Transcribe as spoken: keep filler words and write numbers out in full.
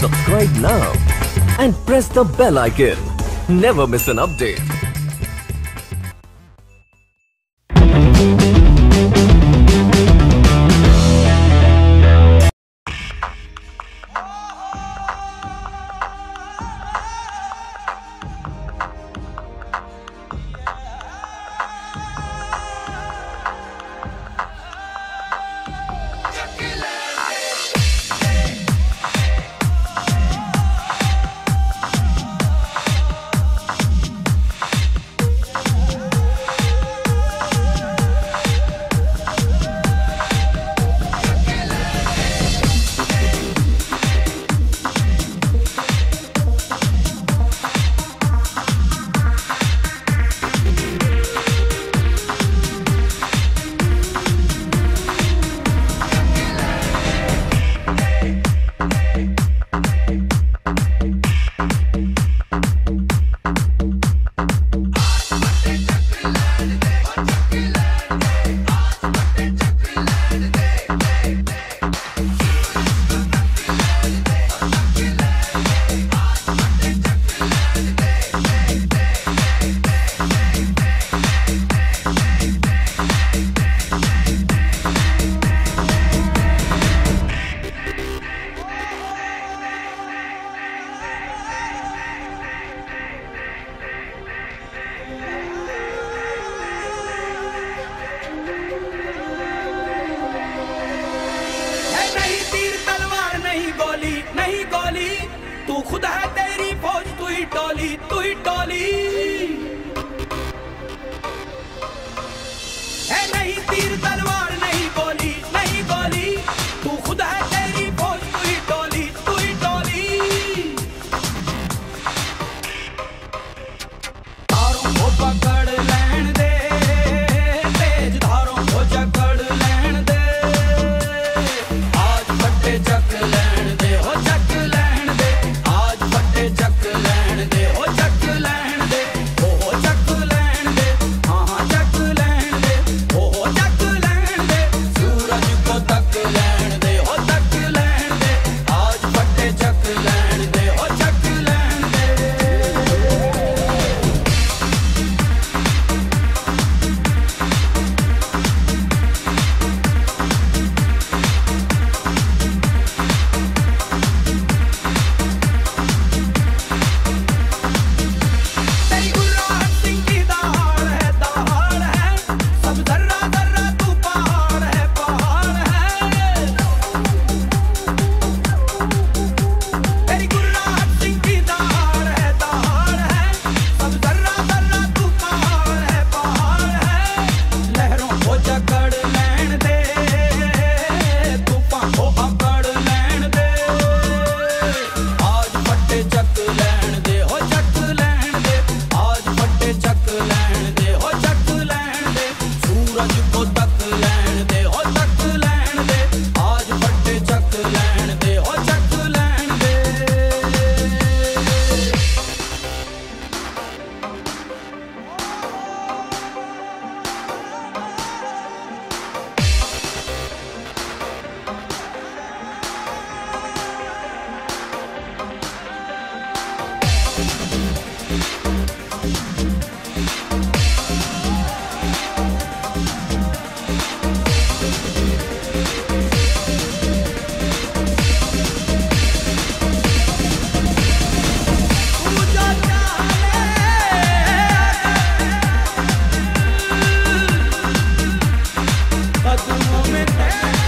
Subscribe now and press the bell icon. Never miss an update. नहीं गोली, तू खुद है तेरी फौज, तू ही टोली, तू ही टोली है। नहीं तीर तलवार, नहीं गोली, नहीं गोली, तू खुद है तेरी फौज, तू ही टोली, तू ही टोली। तारों को पकड़ लैन दे, तेज धारों को जकड़ लैन दे, आज फटे चक लैन दे, हो चक लैन दे, आज फटे चक लैन दे, हो चक लैन दे, हो हो चक लैन दे, हाँ हाँ चक लैन दे, हो हो चक लैन दे, सूरज को तक लैन दे, हो तक लैन दे, आज फटे चक लैन दे, हो चक लैन दे। तेरी गुर्राहट सिंह की दहाड़ है, दहाड़ है, सब जर्रा जर्रा तू पहाड़ है, पहाड़ है। तेरी गुर्राहट सिंह की दहाड़ है, दहाड़ है, सब जर्रा जर्रा तू पहाड़ है, पहाड़ है। लहरों को जकड़ लैन दे, तूफान को अकड़ लैन दे, आज फटे चक लैन दे, हो चक लैन दे, आज फटे चक लैन दे, हो चक लैन दे, सूरज को तक लैन दे, हो तक लैन दे, आज फटे चक लैन दे, हो चक लैन दे। तू जो चाहे कदमों में तेरे